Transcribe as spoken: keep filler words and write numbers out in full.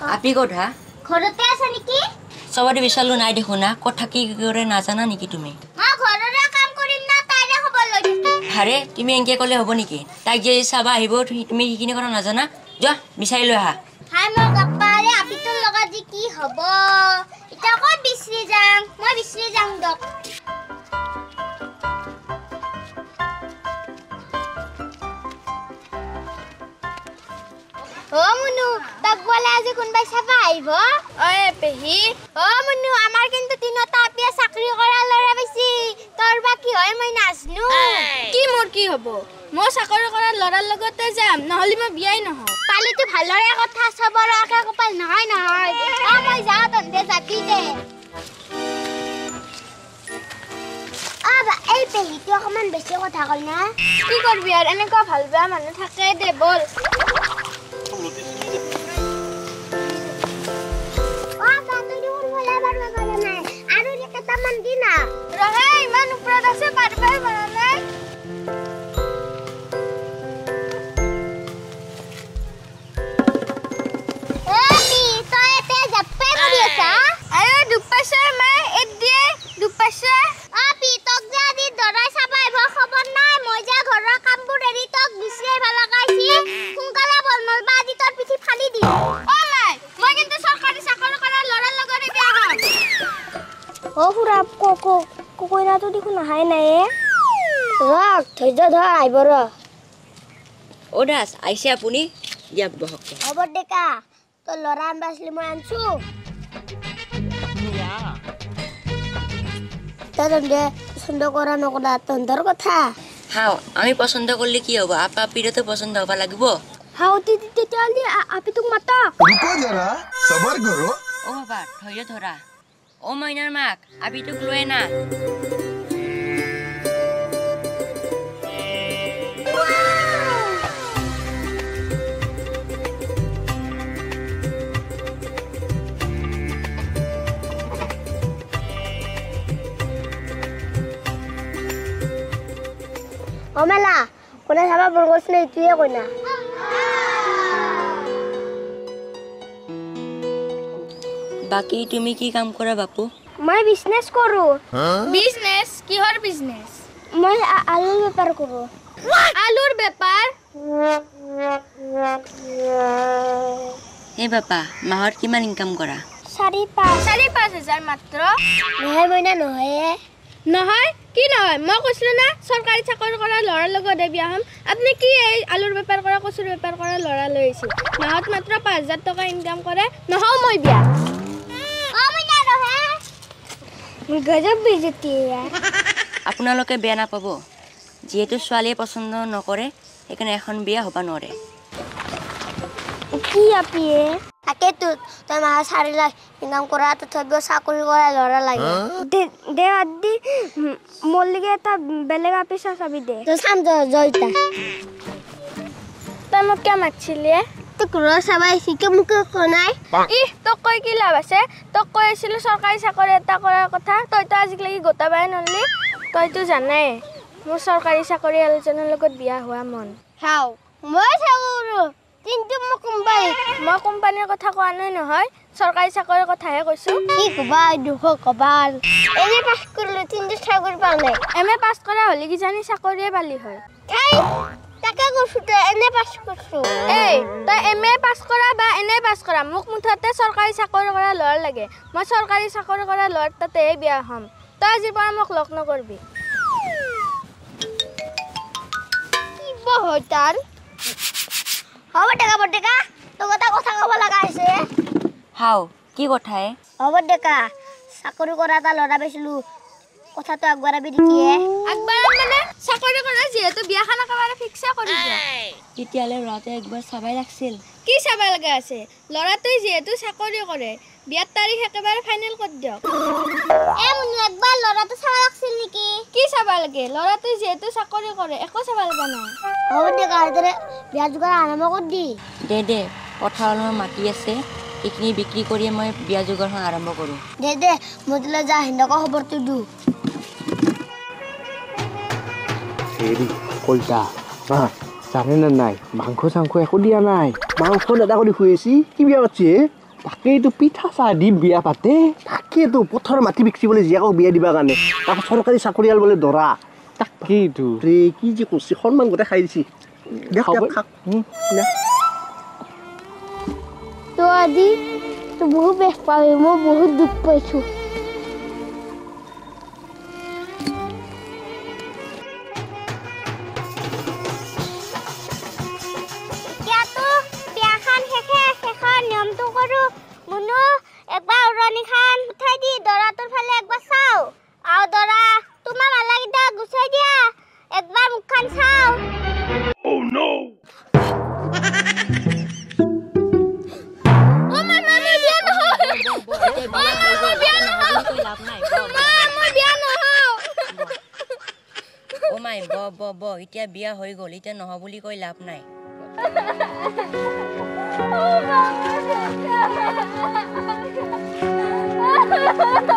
আপি কোঠা ঘৰতে আছে নেকি সবাৰে বিচালো নাই দেখো না কথা কি কৰে নাজানা নেকি তুমি মা ঘৰৰে কাম কৰিম না তাইৰে খবৰ লৈ থাকি আৰে তুমি এংকে কলে হ'ব নেকি তাই যে চাবা আহিব তুমি কিনে কৰা নাজানা যা বিচাৰি লৈ আহা হাই মোৰ গাপ্পাৰে আপিটোৰ লগত যে কি হ'ব এটা ক'ত বিচৰি যাম মই বিচৰি যাম দক ও মুনু তাক বলে আজি কোনবাই চাবা আইব ওই পেহি ও মুনু আমাৰ কিন্তু তিনটা আপিয়া চাকৰি কৰা লৰা বেছি তোৰ বা কি হয় মই নাজনো কি মোৰ কি হ'ব মই চাকৰি কৰা লৰাৰ লগতে যাম নহলি মই বিয়াই নহও পালিটো ভালৰে কথা সবৰ আকা কপাল নহয় নহয় আ মই যাও তন্তে যাবি দে আবা এই পেহিটো অকমান বেছি কথা কল না কি কৰবি আৰু এনেকুৱা ভাল বেয়া মানুহ থাকে দে বল ৰহে ইমান ওপৰত আছে পাৰবাই পৰা নাই এপি তই এতে জাপে কৰি আছা আৰে দুপাছে মই এত দিয়ে দুপাছে আপি তক যে দি দৰাই চাবাই ভ খবৰ নাই মই যে ঘৰৰ কামবোৰ এৰি তক বিছৰাই ভাল লগাইছি সোনকালে বল নলবা আজি তোৰ পিঠি ফালি দি অ নাই মই কিন্তু চৰকাৰী চাকৰি কৰা লৰাৰ লগতে বিয়া হ'ম ও পুৰা কোকো কোকইনাটো দেখো নাহাই নাই ৰক ধৈৰ্য ধৰ আইব ৰ ও দাস আইছে আপুনি দিয়া বহক হ'ব ডেকা তো লৰা আনবাছলি মই আনছো তন্দে পছন্দ কৰা নকৰা তন্দৰ কথা হাও আমি পছন্দ করলে কি হবে আপা আপিরে তো পছন্দ হবা লাগিব হাও তি তেতিয়ালি আপি তোক মাতা रुको जरा सबर करो ও বাবা ধৈর্য ধরা ও মইনার মাক আপিটোক লয়ে না অমেলা কোনে চাবা বল গৈছিলে ইতুয়ে কইনা বাকি তুমি কি কাম কৰা বাপু মই বিজনেস কৰো বিজনেস কিহৰ বিজনেস মই আলুৰ বেপাৰ কৰো আলুৰ বেপাৰ হে বাপা মাহত কিমান ইনকাম কৰা চাৰি পাঁচ চাৰি পাঁচ হাজাৰ মাত্ৰ নহয় মইনা নহয় নহয় কি নহয় মই কৈছিলো না চৰকাৰী চাকৰি কৰা লৰাৰ লগত বিয়া হ'ম আপুনি কি এই আলুৰ বেপাৰ কৰা কচুৰ বেপাৰ কৰা লৰা লৈ আহিছে মাহত মাত্ৰ পাঁচ হাজাৰ টকা ইনকাম কৰে নহও মই বিয়া ও মইনা নহয় গজব বেজতি আপোনালোকে বেয়া নাপাব যেহেতু ছোৱালীয়ে পছন্দ নকৰে সেইকাৰণে এখন বিয়া হবা নোৱাৰে কি আপিয়ে তাকেতো তই মাহ চাৰি লাখ ইনকাম কৰা তথাপিও চাকৰি কৰা লৰা লাগে দে আদি মল্লিকে এটা বেলেগ আপিছা চাবি দে তই চাম জয়তা তই মোক কিয় মাতিছিলি তোক ৰ চাবাই শিকে মুখে শুনাই ইহ তোক কৈ কি লাভ আছে তোক কৈ আছিলো চৰকাৰী চাকৰি এটা কৰাৰ কথা তইতো আজিলৈকে গোটাবাই নলি তইতো জানাই মোৰ চৰকাৰী চাকৰি এজনৰ লগত বিয়া হোৱা মন হাও মই চাকৰো কিন্তু মই কোম্পানী মই কোম্পানীৰ কথা কোৱা নাই নহয় চৰকাৰী চাকৰিৰ কথাহে কৈছো কি কবা দুখ কবাল এনে পাছ কৰিলে কিন্তু চাকৰি পা নাই এম এ পাছ কৰা হ'লে কিজানি চাকৰিয়ে পালি হয় এই তাকে কৈছো তই এনে পাছ কৰিছো এই তই এম এ পাছ কৰা বা এনে পাছ কৰা মোক মুঠতে চৰকাৰী চাকৰি কৰা ল'ৰা লাগে মই চৰকাৰী চাকৰি কৰা ল'ৰাৰ তাতেহে বিয়া হ'ম তই আজিৰ পৰা মোক লগ নকৰিবি কি বহতাৰ হ'ব ডেকা বডেকা তোক এটা কথা ক'ব লগা আছে হাও কি কথাই হ'ব ডেকা চাকৰি কৰা এটা ল'ৰা পাইছিলো কথাটো আগবঢ়াবি দেখিয়ে আগবাৰ মানে চাকৰি কৰা যিহেতু বিয়াখন একেবাৰে ফিক্সে কৰি দিয়া তেতিয়ালে ল'ৰাটোৱে একবাৰ চাবাই লাগছিল কি চাব লগা আছে ল'ৰাটোৱে যিহেতু চাকৰি কৰে বিয়াৰ তাৰিখ একেবাৰে ফাইনেল কৰি দিয়ক এ মুনু একবাৰ ল'ৰাটো চাব লাগছিল নেকি কি চাব লাগে ল'ৰাটোৱে যিহেতু চাকৰি কৰে একো চাব লগা নাই হ'ব ডেকা এইদৰে বিয়া যোগাৰ আৰম্ভ কৰি দি দে দে পথাৰ অলপমান মাটি আছে এইখিনি বিক্ৰী কৰিয়ে মই বিয়া যোগাৰখন আৰম্ভ কৰোঁ দে দে মতিলৈ যা হিন্দকৰ খবৰটো দিওঁ হেৰি কলতা মা জানে না নাই মাংস চাংস একো দিয়া নাই মাংস দাদা কৰি শুই আছি কি বিয়া পাতিছে তাকেইতো পিঠা চাহ দি বিয়া পাতে তাকেতো পথৰ মাটি বিকিবলৈ জীয়াকক বিয়া দিবা কাৰণে তাকো চৰকাৰী চাকৰিয়াল বোলে দৰা তাকেইতো ৰে কি যে কৰিছে সন্মান গোটেই খাই দিছি দেখ খাব। দেখ, খাক উম, দে। তো আজি তো বহুত বেছ পাবি মই বহুত দুখ পাইছোঁ এতিয়াতো বিয়াখন শেষে শেষৰ নিয়মটো কৰোঁ মুনু একবাৰ উৰণিখন উঠাই দি দৰাটোৰ ফালে একবাৰ চাওঁ আৰু দৰা তোমাৰ মালাকেইটা গুচাই দিয়া একবাৰ মুখখন চাওঁ অ' মাই ব ব ব এতিয়া বিয়া হৈ গ'ল এতিয়া নহয় বুলি কৈ লাভ নাই Oh,